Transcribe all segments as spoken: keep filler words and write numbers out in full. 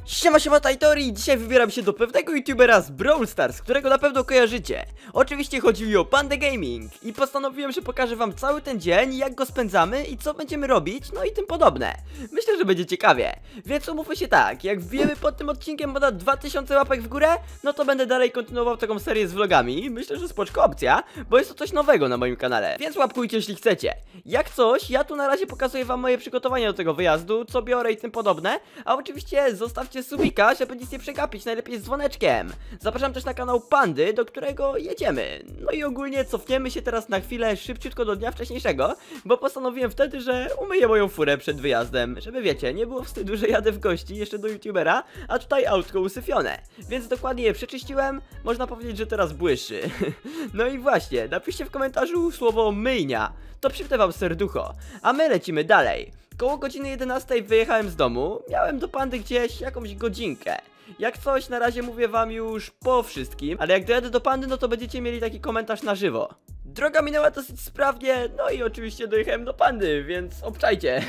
Siema, siema Tajtori! Dzisiaj wybieram się do pewnego youtubera z Brawl Stars, którego na pewno kojarzycie. Oczywiście chodzi mi o Panda Gaming i postanowiłem, że pokażę wam cały ten dzień, jak go spędzamy i co będziemy robić, no i tym podobne. Myślę, że będzie ciekawie. Więc umówmy się tak, jak wbijemy pod tym odcinkiem ponad dwa tysiące łapek w górę, no to będę dalej kontynuował taką serię z vlogami. Myślę, że spoczko opcja, bo jest to coś nowego na moim kanale, więc łapkujcie, jeśli chcecie. Jak coś, ja tu na razie pokazuję wam moje przygotowania do tego wyjazdu, co biorę i tym podobne, a oczywiście zostawcie subika, żeby nic nie przegapić, najlepiej z dzwoneczkiem. Zapraszam też na kanał Pandy, do którego jedziemy. No i ogólnie cofniemy się teraz na chwilę szybciutko do dnia wcześniejszego, bo postanowiłem wtedy, że umyję moją furę przed wyjazdem, żeby wiecie, nie było wstydu, że jadę w gości jeszcze do youtubera, a tutaj autko usyfione. Więc dokładnie je przeczyściłem, można powiedzieć, że teraz błyszczy. No i właśnie, napiszcie w komentarzu słowo myjnia, to przypnę wam serducho, a my lecimy dalej. Koło godziny jedenastej wyjechałem z domu, miałem do Pandy gdzieś jakąś godzinkę. Jak coś, na razie mówię wam już po wszystkim, ale jak dojadę do Pandy, no to będziecie mieli taki komentarz na żywo. Droga minęła dosyć sprawnie, no i oczywiście dojechałem do Pandy, więc obczajcie.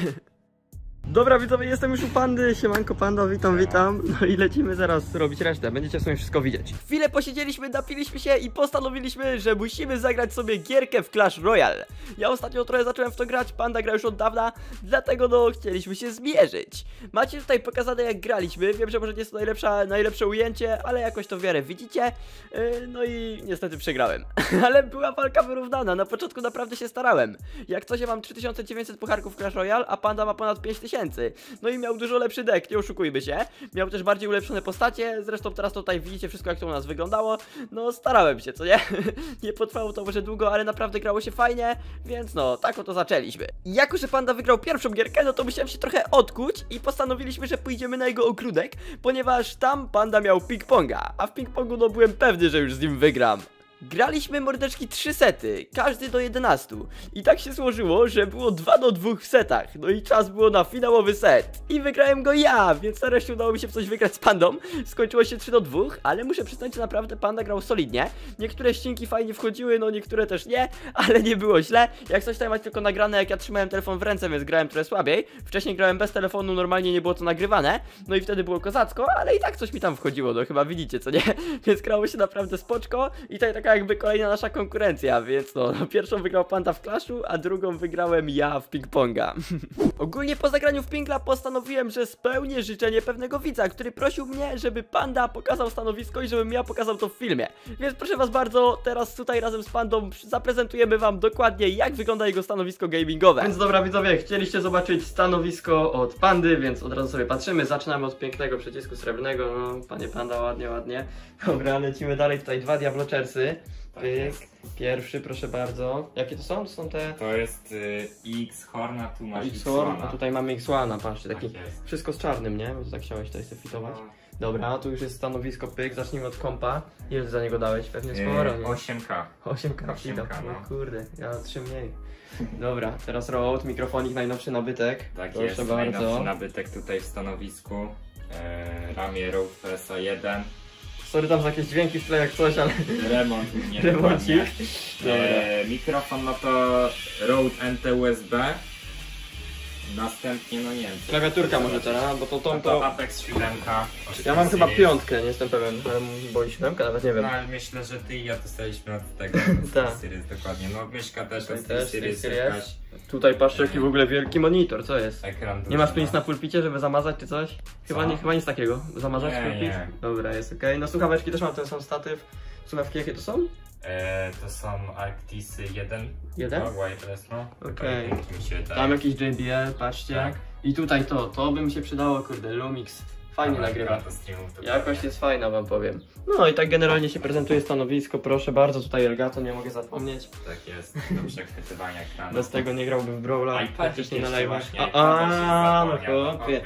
Dobra widzowie, jestem już u Pandy, siemanko Panda, witam, witam. No i lecimy zaraz robić resztę, będziecie sobie wszystko widzieć. Chwilę posiedzieliśmy, napiliśmy się i postanowiliśmy, że musimy zagrać sobie gierkę w Clash Royale. Ja ostatnio trochę zacząłem w to grać, Panda gra już od dawna, dlatego no chcieliśmy się zmierzyć. Macie tutaj pokazane jak graliśmy, wiem, że może nie jest to najlepsza, najlepsze ujęcie, ale jakoś to w miarę widzicie. Yy, no i niestety przegrałem. Ale była walka wyrównana, na początku naprawdę się starałem. Jak coś, ja mam trzy tysiące dziewięćset pucharków w Clash Royale, a Panda ma ponad pięć tysięcy. No i miał dużo lepszy deck, nie oszukujmy się. Miał też bardziej ulepszone postacie, zresztą teraz tutaj widzicie wszystko, jak to u nas wyglądało. No starałem się, co nie? Nie potrwało to może długo, ale naprawdę grało się fajnie, więc no, tak oto zaczęliśmy. I jako, że Panda wygrał pierwszą gierkę, no to musiałem się trochę odkuć i postanowiliśmy, że pójdziemy na jego ogródek, ponieważ tam Panda miał ping-ponga, a w ping-pongu no byłem pewny, że już z nim wygram. Graliśmy mordeczki trzy sety, każdy do jedenastu. I tak się złożyło, że było dwa do dwóch w setach. No i czas było na finałowy set. I wygrałem go ja, więc nareszcie udało mi się w coś wygrać z Pandą. Skończyło się trzy do dwóch, ale muszę przyznać, że naprawdę Panda grał solidnie. Niektóre ścinki fajnie wchodziły, no niektóre też nie, ale nie było źle. Jak coś tutaj macie tylko nagrane, jak ja trzymałem telefon w ręce, więc grałem trochę słabiej. Wcześniej grałem bez telefonu, normalnie nie było to nagrywane. No i wtedy było kozacko, ale i tak coś mi tam wchodziło, no chyba widzicie, co nie? Więc grało się naprawdę spoczko. I tutaj taka jakby kolejna nasza konkurencja, więc no, no pierwszą wygrał Panda w Clashu, a drugą wygrałem ja w ping-ponga. Ogólnie po zagraniu w pingla postanowiłem, że spełnię życzenie pewnego widza, który prosił mnie, żeby Panda pokazał stanowisko i żebym ja pokazał to w filmie. Więc proszę was bardzo, teraz tutaj razem z Pandą zaprezentujemy wam dokładnie, jak wygląda jego stanowisko gamingowe. Więc dobra widzowie, chcieliście zobaczyć stanowisko od Pandy, więc od razu sobie patrzymy. Zaczynamy od pięknego przycisku srebrnego, no panie Panda, ładnie, ładnie. Dobra, lecimy dalej, tutaj dwa Diablochersy. Pyk. Pierwszy, proszę bardzo. Jakie to są? To są te... To jest y, X Horn, a tu masz X Horn, X a tutaj mamy X jeden, patrzcie, taki tak wszystko z czarnym, nie? Bo to tak chciałeś tutaj sobie fitować. No. Dobra, tu już jest stanowisko, pyk, zacznijmy od kompa. Ile za niego dałeś? Pewnie sporo, nie? osiem K. osiem K, osiem K, no no. Kurde, ja trzy mniej. Dobra, teraz Rode, mikrofonik, najnowszy nabytek. Tak Proszę jest, bardzo. najnowszy nabytek tutaj w stanowisku. E, ramię Rode P S A jeden. Sorry tam za jakieś dźwięki w tle jak coś, ale... Remont, nie Remoncik. e, Mikrofon no to Rode N T U S B. Następnie, no nie wiem. Klawiaturka może teraz, bo to tą no to... to Apex siedem. Ja mam chyba piątkę, nie jestem pewien, ale boi siódemkę, nawet nie wiem. No ale myślę, że ty i ja dostaliśmy od tego Tak. Series dokładnie. No myszka też Tutaj od też Series Series. jakaś. Tutaj patrzcie jaki w ogóle wielki monitor, co jest? Ekran Nie masz tu duży, nic no. na pulpicie, żeby zamazać czy coś? Chyba, Co? nie, chyba nic takiego. Zamazać Nie, pulpit? nie. Dobra, jest ok. No słuchaweczki też mam ten sam statyw. Słuchawki jakie to są? E, to są Arctisy jeden. Jeden? No, wireless, no. Okej. Okay. Mi się wydaje. Tam jakiś J B L, patrzcie. Tak. I tutaj to, to by mi się przydało, kurde, Lumix. Fajnie Ale nagrywa. to streamów to Jakość pewnie. jest fajna, wam powiem. No i tak generalnie się prezentuje stanowisko, proszę bardzo, tutaj Elgato, nie mogę zapomnieć. Tak jest, do przechwytywania ekranu. Bez tego nie grałbym w Brawla, iPadzik nie na jeszcze live'ach. właśnie, A, no iPadzik zapomniał, chłopie.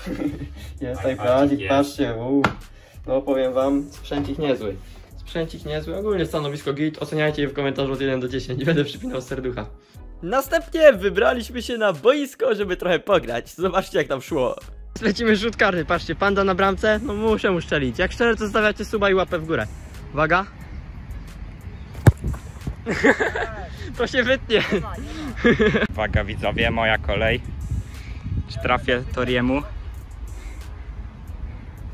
Jest iPadzik iPadzik, jest. patrzcie, uu. No powiem wam, sprzęcik niezły. Sprzęcik niezły, ogólnie stanowisko git, oceniajcie je w komentarzu od jeden do dziesięciu, będę przypinał serducha. Następnie wybraliśmy się na boisko, żeby trochę pograć, zobaczcie jak tam szło. Lecimy rzut karny, patrzcie, Panda na bramce, no muszę mu szczelić, jak szczerze to zostawiacie suba i łapę w górę. Uwaga. To się wytnie. Uwaga widzowie, moja kolej. Czy trafię Toriemu?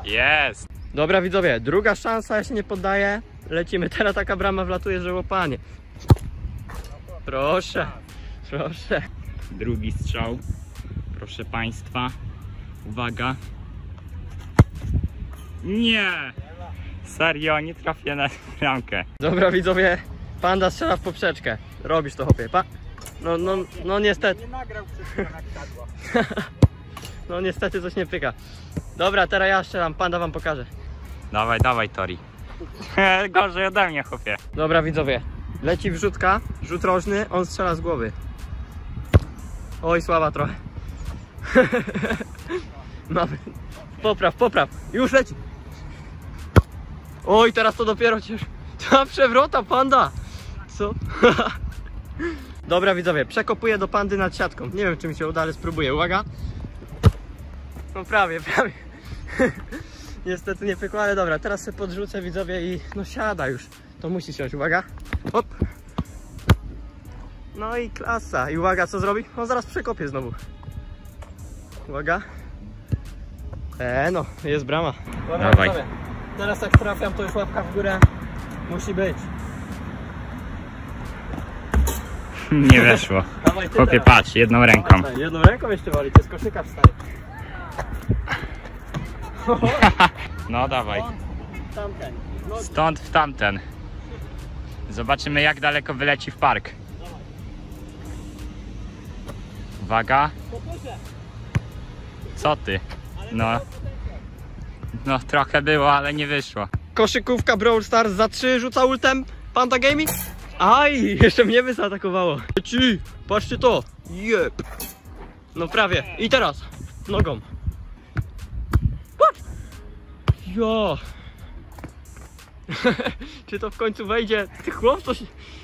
Jest! Dobra widzowie, druga szansa, ja się nie poddaję. Lecimy, teraz taka brama wlatuje, że łopanie. Proszę, proszę. Drugi strzał. Proszę państwa. Uwaga. Nie! Serio, nie trafię na bramkę. Dobra widzowie, panda strzela w poprzeczkę. Robisz to, chłopie, pa. No, no, no niestety. Nie nagrał przez chwilę na kadła. No niestety coś nie pyka. Dobra, teraz ja strzelam, panda wam pokaże. Dawaj, dawaj, Tori. Gorzej ode mnie, chłopie. Dobra widzowie, leci wrzutka, rzut rożny, on strzela z głowy. Oj, słaba trochę. Mamy. Popraw, popraw, już leci. Oj, teraz to dopiero cię. Ta przewrota, panda. Co? Dobra widzowie, przekopuję do pandy nad siatką. Nie wiem czy mi się uda, ale spróbuję, uwaga. No prawie, prawie. Niestety nie pykło, ale dobra, teraz sobie podrzucę widzowie i no siada już. To musi siąść, uwaga. Hop. No i klasa. I uwaga, co zrobi? On zaraz przekopie znowu. Uwaga. Eee no, jest brama. Dobra, Dawaj. widzowie. Teraz jak trafiam, to już łapka w górę. Musi być. Nie weszło. Dawaj ty Chłopie, teraz. patrz, jedną ręką. Dawaj, jedną ręką jeszcze wali, to jest koszykarz stary. No dawaj. Tamten. No, Stąd w tamten. Zobaczymy jak daleko wyleci w park. Uwaga. Co ty? No. No trochę było, ale nie wyszło. koszykówka Brawl Stars za trzy rzuca ultem. Panda Gaming. Aj, jeszcze mnie by zaatakowało. Ci, patrzcie to. Jep. No prawie. I teraz. Nogą. What? Jo. Czy to w końcu wejdzie? Ty chłop coś...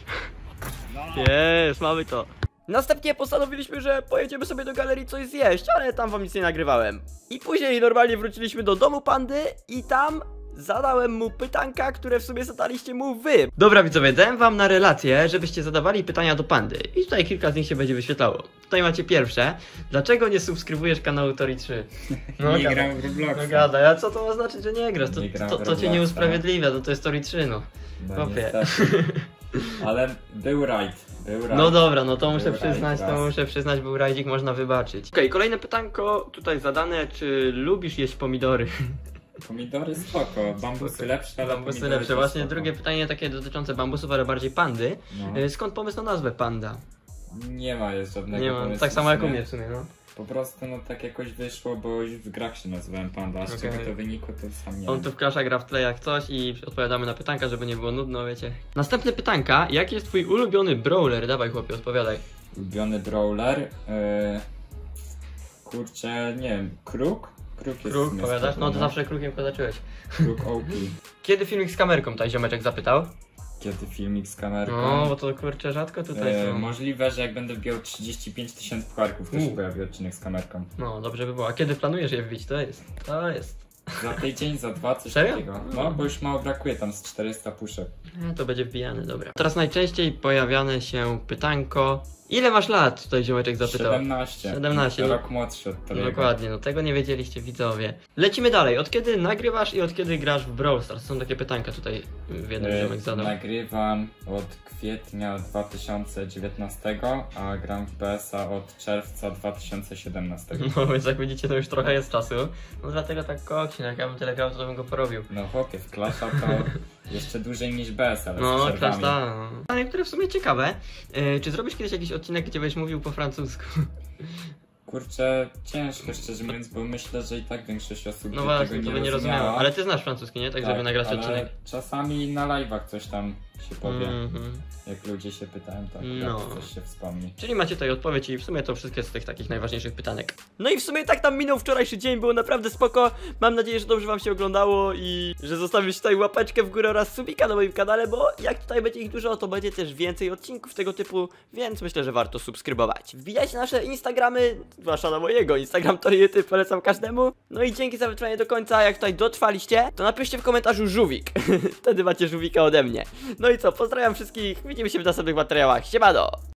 Jest, mamy to. Następnie postanowiliśmy, że pojedziemy sobie do galerii coś zjeść, ale tam wam nic nie nagrywałem. I później normalnie wróciliśmy do domu pandy i tam zadałem mu pytanka, które w sumie zadaliście mu wy. Dobra widzowie, dałem wam na relację, żebyście zadawali pytania do pandy. I tutaj kilka z nich się będzie wyświetlało. Tutaj macie pierwsze. Dlaczego nie subskrybujesz kanału Tori trzy? No, nie gadaj. gram w Robloxa. No gadaj, a co to ma znaczyć, że nie grasz? To, Nie gram to, w to cię nie Robloxa. usprawiedliwia, no to jest Tori trzy, no. No, Chłopie. niestety. Ale był rajd. Był rajd. No dobra, no to muszę Był przyznać, rajd to raz. muszę przyznać, był rajdzik, można wybaczyć. Okej, kolejne pytanko tutaj zadane, czy lubisz jeść pomidory? Pomidory spoko, bambusy lepsze, ale Bambusy pomidory lepsze, też właśnie spoko. drugie pytanie takie dotyczące bambusów, ale bardziej pandy. No. E, Skąd pomysł na nazwę panda? Nie ma jest żadnego Nie mam, pomysłu tak samo w jak u sumie. mnie w sumie, no. Po prostu no tak jakoś wyszło, bo już w grach się nazywałem Panda, a z Okej. czego to wynikło to sam nie On wiem. tu w Crasha gra w tle jak coś i odpowiadamy na pytanka, żeby nie było nudno, wiecie. Następne pytanka, jaki jest twój ulubiony brawler? Dawaj chłopie, odpowiadaj. Ulubiony brawler, yy... kurczę, nie wiem, Kruk? Kruk jest Kruk, w sumie powiadasz? spoko, No to zawsze krukiem kozaczyłeś. Kruk O P. Kiedy filmik z kamerką, tutaj ziomeczek zapytał? Kiedy filmik z kamerką? No, bo to kurczę rzadko tutaj E, są. możliwe, że jak będę wbijał trzydzieści pięć tysięcy pucharków, to się U. pojawi odcinek z kamerką. No, dobrze by było. A kiedy planujesz je wbić? To jest. To jest. Za tydzień, za dwa, coś Serio? takiego. No, bo już mało brakuje, tam z czterysta puszek. E, To będzie wbijane, dobra. Teraz najczęściej pojawiane się pytanko. Ile masz lat? Tutaj ziomeczek zapytał. siedemnaście. siedemnaście, no. Rok młodszy od Toriego. Dokładnie, no tego nie wiedzieliście widzowie. Lecimy dalej. Od kiedy nagrywasz i od kiedy grasz w Brawl Stars? Są takie pytanka tutaj w jednym E, ziomek zadał. Nagrywam od kwietnia dwa tysiące dziewiętnastego, a gram w P S a od czerwca dwa tysiące siedemnastego. No więc jak widzicie, to już trochę jest czasu. No dlatego tak koksin, jak ja bym tyle grał, to bym go porobił. No chłopie, w Clasha to jeszcze dłużej niż B S, ale z No, przerwami. klasz ta. Pytanie, które w sumie ciekawe. E, czy zrobisz kiedyś jakiś odcinek, gdzie będziesz mówił po francusku? Kurczę, ciężko szczerze mówiąc, bo myślę, że i tak większość osób No by właśnie, tego to nie by nie rozumiała. rozumiało. Ale ty znasz francuski, nie? Tak, żeby nagrać ale odcinek. czasami na live'ach coś tam się powie. Mhm. Jak ludzie się pytają, to No. akurat coś się wspomni. Czyli macie tutaj odpowiedź i w sumie to wszystkie z tych takich najważniejszych pytanek. No i w sumie tak tam minął wczorajszy dzień, było naprawdę spoko. Mam nadzieję, że dobrze wam się oglądało i że zostawisz tutaj łapeczkę w górę oraz subika na moim kanale, bo jak tutaj będzie ich dużo, to będzie też więcej odcinków tego typu, więc myślę, że warto subskrybować. Wbijajcie nasze Instagramy, zwłaszcza na mojego, Instagram Toriety, polecam każdemu. No i dzięki za wytrwanie do końca, jak tutaj dotrwaliście, to napiszcie w komentarzu żółwik. Wtedy macie żółwika ode mnie. No i co, pozdrawiam wszystkich, widzimy się w następnych materiałach, siemano!